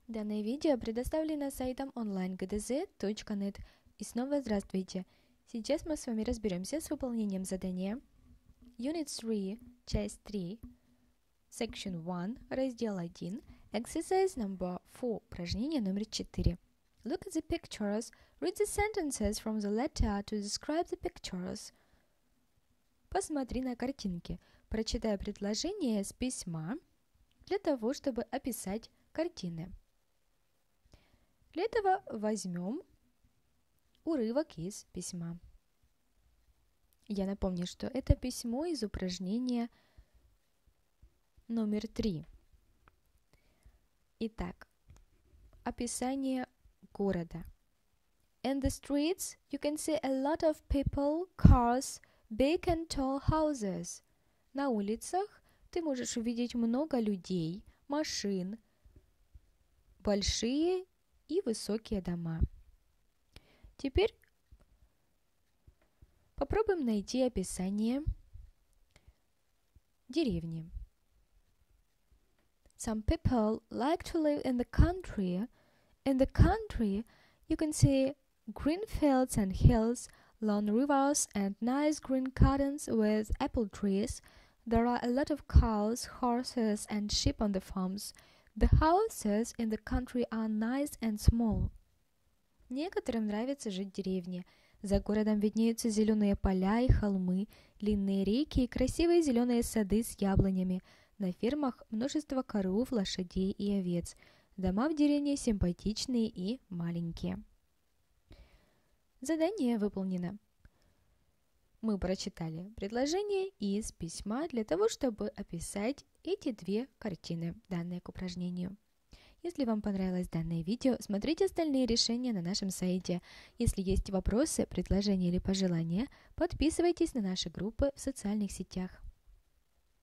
Данное видео предоставлено сайтом onlinegdz.net. И снова здравствуйте! Сейчас мы с вами разберемся с выполнением задания Unit 3, часть 3, Section 1, раздел 1, Exercise number 4, упражнение номер 4. Look at the pictures, read the sentences from the letter to describe the pictures. Посмотри на картинки, прочитай предложения с письма для того, чтобы описать картины. Для этого возьмем урывок из письма. Я напомню, что это письмо из упражнения номер 3. Итак, описание города. In the streets you can see a lot of people, cars, big and tall houses. На улицах ты можешь увидеть много людей, машин, большие и высокие дома. Теперь попробуем найти описание деревни. Some people like to live in the country. In the country, you can see green fields and hills, long rivers and nice green gardens with apple trees. There are a lot of cows, horses and sheep on the farms. The houses in the country are nice and small. Некоторым нравится жить в деревне. За городом виднеются зеленые поля и холмы, длинные реки и красивые зеленые сады с яблонями. На фермах множество коров, лошадей и овец. Дома в деревне симпатичные и маленькие. Задание выполнено. Мы прочитали предложение из письма для того, чтобы описать эти две картины, данные к упражнению. Если вам понравилось данное видео, смотрите остальные решения на нашем сайте. Если есть вопросы, предложения или пожелания, подписывайтесь на наши группы в социальных сетях.